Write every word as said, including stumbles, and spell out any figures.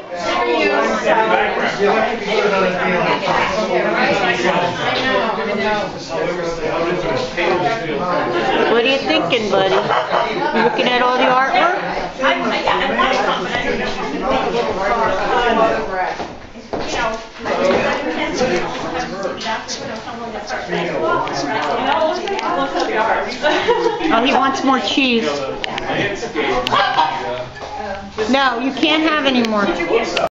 What are you thinking, buddy? You looking at all the artwork? Oh, he wants more cheese. No, you can't have any more.